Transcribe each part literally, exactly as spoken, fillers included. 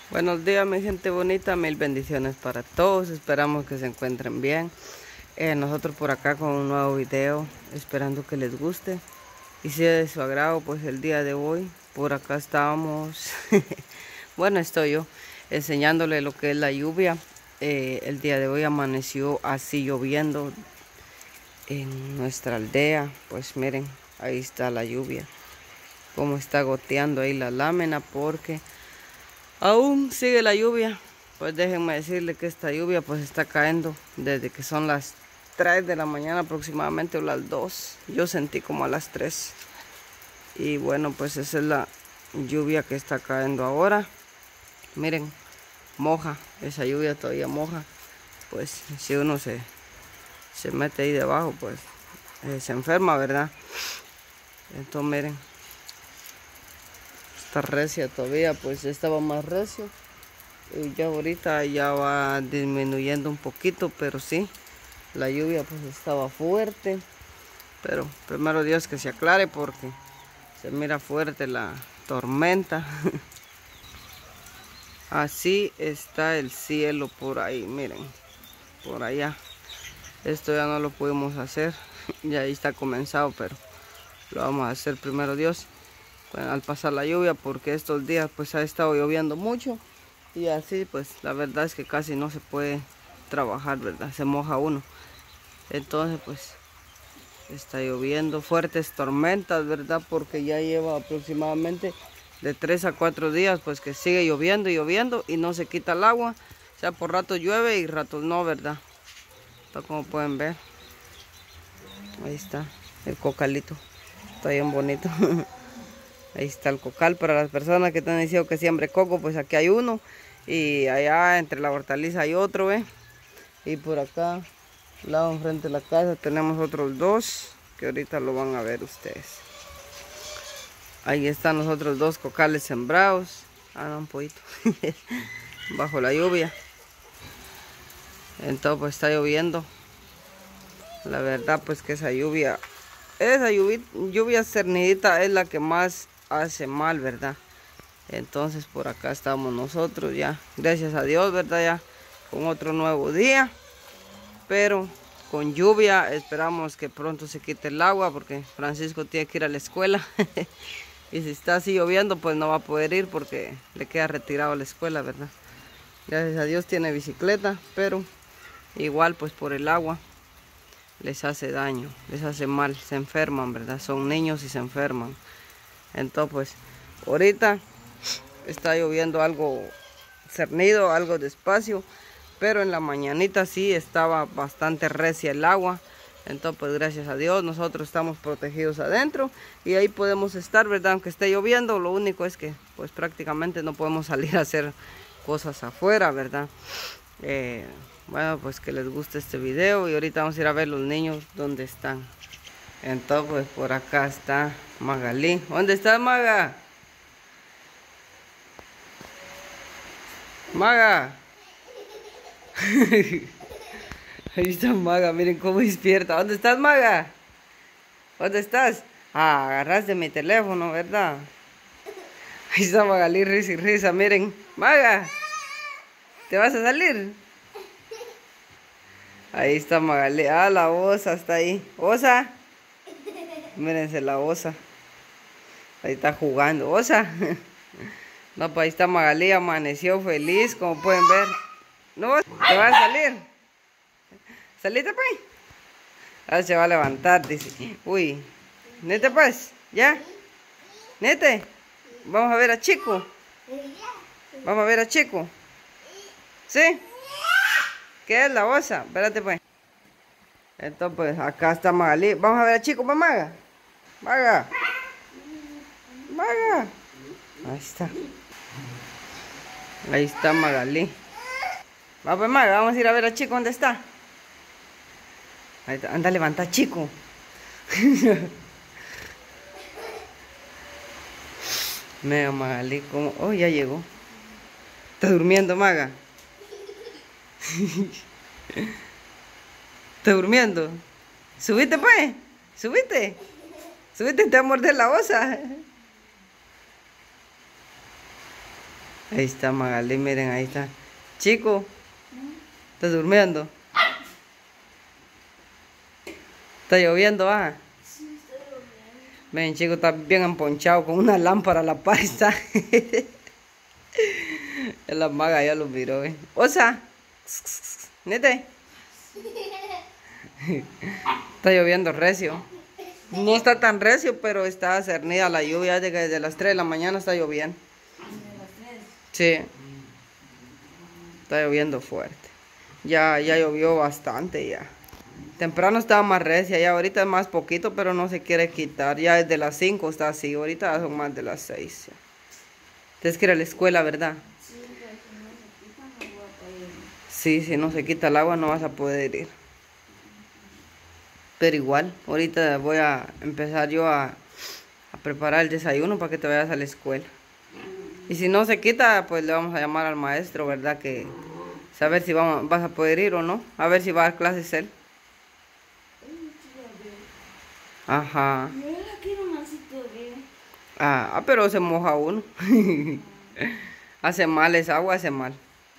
Buenos días, mi gente bonita, mil bendiciones para todos, esperamos que se encuentren bien. Eh, nosotros por acá con un nuevo video, esperando que les guste y si es de su agrado, pues el día de hoy por acá estábamos, bueno, estoy yo enseñándole lo que es la lluvia. Eh, el día de hoy amaneció así lloviendo en nuestra aldea, pues miren, ahí está la lluvia, como está goteando ahí la lámina porque aún sigue la lluvia. Pues déjenme decirle que esta lluvia pues está cayendo desde que son las tres de la mañana aproximadamente, o las dos. Yo sentí como a las tres. Y bueno, pues esa es la lluvia que está cayendo ahora. Miren, moja, esa lluvia todavía moja. Pues si uno se, se mete ahí debajo, pues eh, se enferma, ¿verdad? Entonces miren, está recia todavía, pues estaba más recio. Y ya ahorita ya va disminuyendo un poquito, pero sí, la lluvia pues estaba fuerte. Pero primero Dios que se aclare porque se mira fuerte la tormenta. Así está el cielo por ahí, miren, por allá. Esto ya no lo pudimos hacer, ya ahí está comenzado, pero lo vamos a hacer primero Dios, pues, al pasar la lluvia, porque estos días pues ha estado lloviendo mucho. Y así pues la verdad es que casi no se puede trabajar, ¿verdad? Se moja uno. Entonces pues está lloviendo, fuertes tormentas, ¿verdad? Porque ya lleva aproximadamente de tres a cuatro días pues que sigue lloviendo y lloviendo y no se quita el agua. O sea, por ratos llueve y ratos no, ¿verdad? Está como pueden ver. Ahí está el cocalito. Está bien bonito. Ahí está el cocal para las personas que están diciendo que siembre coco, pues aquí hay uno. Y allá entre la hortaliza hay otro, ¿ve? Y por acá, al lado enfrente de la casa, tenemos otros dos, que ahorita lo van a ver ustedes. Ahí están los otros dos cocales sembrados. Ah, no, un poquito. Bajo la lluvia. Entonces pues está lloviendo. La verdad pues que esa lluvia, esa lluvia, lluvia cernidita es la que más hace mal, ¿verdad? Entonces por acá estamos nosotros ya, gracias a Dios, ¿verdad? Ya con otro nuevo día, pero con lluvia. Esperamos que pronto se quite el agua porque Francisco tiene que ir a la escuela. Y si está así lloviendo pues no va a poder ir porque le queda retirado a la escuela, ¿verdad? Gracias a Dios tiene bicicleta, pero igual pues por el agua les hace daño, les hace mal, se enferman, ¿verdad? Son niños y se enferman. Entonces pues ahorita está lloviendo algo cernido, algo despacio, pero en la mañanita sí estaba bastante recia el agua. Entonces pues gracias a Dios nosotros estamos protegidos adentro y ahí podemos estar, ¿verdad? Aunque esté lloviendo, lo único es que pues prácticamente no podemos salir a hacer cosas afuera, ¿verdad? Eh, bueno, pues que les guste este video y ahorita vamos a ir a ver los niños dónde están. Entonces pues por acá está Magalí. ¿Dónde está Maga? Maga. Ahí está Maga, miren cómo despierta. ¿Dónde estás, Maga? ¿Dónde estás? Ah, agarraste mi teléfono, ¿verdad? Ahí está Magalí, risa y risa, miren. Maga, ¿te vas a salir? Ahí está Magalí. Ah, la osa está ahí. Osa. Mírense la osa. Ahí está jugando. Osa. No, pues ahí está Magalí, amaneció feliz, como pueden ver. No, te vas a salir. Salite pues. Ahora se va a levantar, dice. Uy, nete pues, ya. Nete, vamos a ver a Chico. Vamos a ver a Chico. ¿Sí? ¿Qué es la osa? Espérate pues. Entonces pues acá está Magalí. Vamos a ver a Chico, pues Maga. Maga. Maga. Ahí está. Ahí está Magalí. Va pues Maga, vamos a ir a ver a Chico, ¿dónde está? Ahí está. Anda, levanta Chico. Mega Magalí, como... Oh, ya llegó. ¿Está durmiendo, Maga? ¿Está durmiendo? Subite pues. Subite. Subite, te va a morder la osa. Ahí está Magalí, miren, ahí está. Chico, ¿estás durmiendo? ¿Está lloviendo, ah? Sí, está lloviendo. Ven, chico, está bien emponchado con una lámpara a la par, está. La maga ya lo miró, eh. Osa, nete. Está lloviendo recio. No está tan recio, pero está cernida la lluvia. Desde las tres de la mañana está lloviendo. Sí. Está lloviendo fuerte. Ya, ya llovió bastante ya. Temprano estaba más recia, ya ahorita es más poquito, pero no se quiere quitar. Ya desde las cinco está así, ahorita son más de las seis. Ya. Tienes que ir a la escuela, ¿verdad? Sí, pero si no se quita, no voy a poder ir. Sí, si no se quita el agua no vas a poder ir. Pero igual, ahorita voy a empezar yo a, a preparar el desayuno para que te vayas a la escuela. Y si no se quita, pues le vamos a llamar al maestro, ¿verdad? Que saber si vamos, vas a poder ir o no. A ver si va a dar clases él. Ajá. Yo la quiero más si todavía. Ah, ah, pero se moja uno. Hace mal esa agua, hace mal.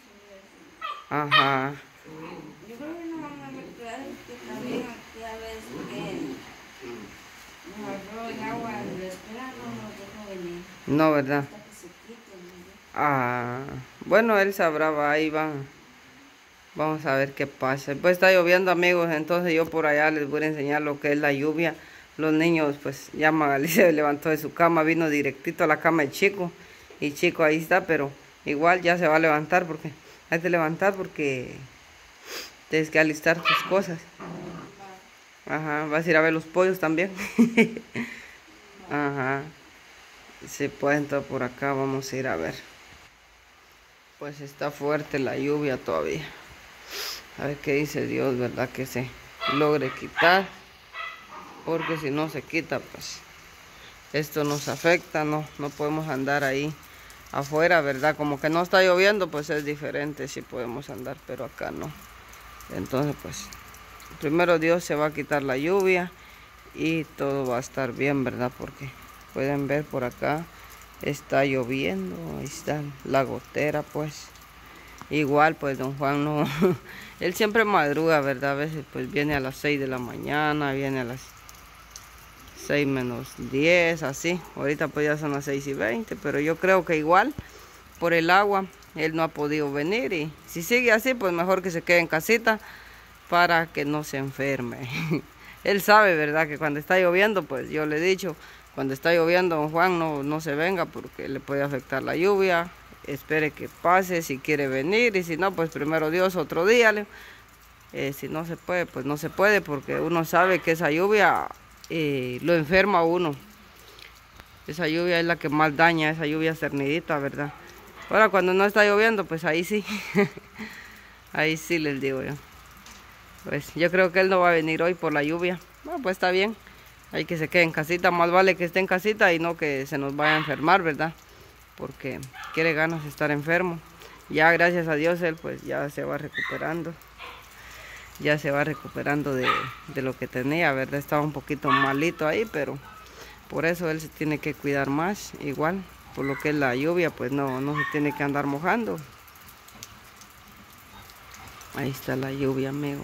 Ajá. Yo creo que no van a ver clases que también aquí a veces que nos agarró el agua en la escuela, no nos dejó venir. No, ¿verdad? Hasta que se quiten. ¿No? Ah, bueno, él sabrá, va, ahí van. Vamos a ver qué pasa. Pues está lloviendo, amigos, entonces yo por allá les voy a enseñar lo que es la lluvia. Los niños, pues ya Magalí se levantó de su cama, vino directito a la cama de Chico. Y Chico ahí está, pero igual ya se va a levantar porque hay que levantar porque tienes que alistar tus cosas. Ajá, vas a ir a ver los pollos también. Ajá. Sí, pues entonces por acá vamos a ir a ver. Pues está fuerte la lluvia todavía. A ver qué dice Dios, ¿verdad? Que se logre quitar. Porque si no se quita, pues esto nos afecta, no, no podemos andar ahí afuera, ¿verdad? Como que no está lloviendo, pues es diferente, sí podemos andar, pero acá no. Entonces, pues, primero Dios se va a quitar la lluvia y todo va a estar bien, ¿verdad? Porque pueden ver por acá, está lloviendo, ahí está la gotera, pues. Igual, pues, don Juan no, él siempre madruga, ¿verdad? A veces, pues, viene a las seis de la mañana, viene a las seis menos diez, así. Ahorita pues ya son las seis y veinte, pero yo creo que igual por el agua él no ha podido venir y si sigue así pues mejor que se quede en casita para que no se enferme. Él sabe, ¿verdad? Que cuando está lloviendo, pues yo le he dicho, cuando está lloviendo, don Juan, no, no se venga porque le puede afectar la lluvia. Espere que pase si quiere venir y si no, pues primero Dios otro día. Eh, si no se puede, pues no se puede porque uno sabe que esa lluvia Eh, lo enferma a uno. Esa lluvia es la que más daña, esa lluvia cernidita, ¿verdad? Ahora cuando no está lloviendo, pues ahí sí. Ahí sí les digo yo. Pues yo creo que él no va a venir hoy por la lluvia. Bueno, pues está bien. Hay que se quede en casita. Más vale que esté en casita y no que se nos vaya a enfermar, ¿verdad? Porque quiere ganas de estar enfermo. Ya gracias a Dios él pues ya se va recuperando. Ya se va recuperando de, de lo que tenía, ¿verdad? Estaba un poquito malito ahí, pero por eso él se tiene que cuidar más. Igual, por lo que es la lluvia, pues no, no se tiene que andar mojando. Ahí está la lluvia, amigos.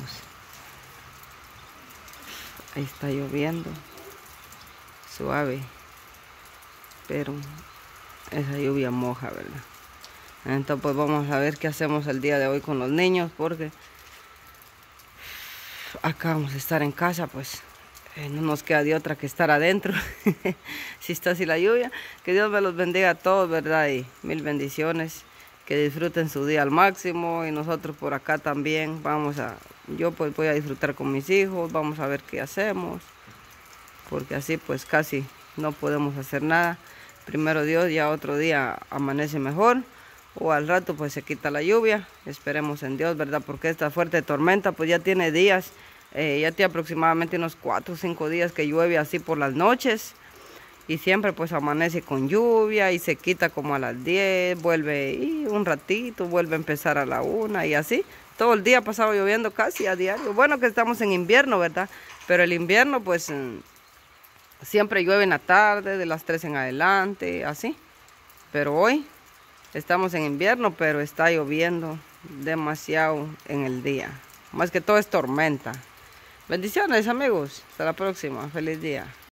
Ahí está lloviendo. Suave. Pero esa lluvia moja, ¿verdad? Entonces, pues vamos a ver qué hacemos el día de hoy con los niños, porque acá vamos a estar en casa, pues eh, no nos queda de otra que estar adentro. Si está así la lluvia, que Dios me los bendiga a todos, ¿verdad? Y mil bendiciones, que disfruten su día al máximo y nosotros por acá también vamos a, yo pues voy a disfrutar con mis hijos, vamos a ver qué hacemos, porque así pues casi no podemos hacer nada. Primero Dios, ya otro día amanece mejor. O al rato pues se quita la lluvia, esperemos en Dios, ¿verdad? Porque esta fuerte tormenta pues ya tiene días, eh, ya tiene aproximadamente unos cuatro o cinco días que llueve así por las noches. Y siempre pues amanece con lluvia y se quita como a las diez, vuelve y un ratito, vuelve a empezar a la una y así. Todo el día ha pasado lloviendo casi a diario. Bueno que estamos en invierno, ¿verdad? Pero el invierno pues siempre llueve en la tarde, de las tres en adelante, así. Pero hoy Estamos en invierno, pero está lloviendo demasiado en el día. Más que todo es tormenta. Bendiciones, amigos. Hasta la próxima. Feliz día.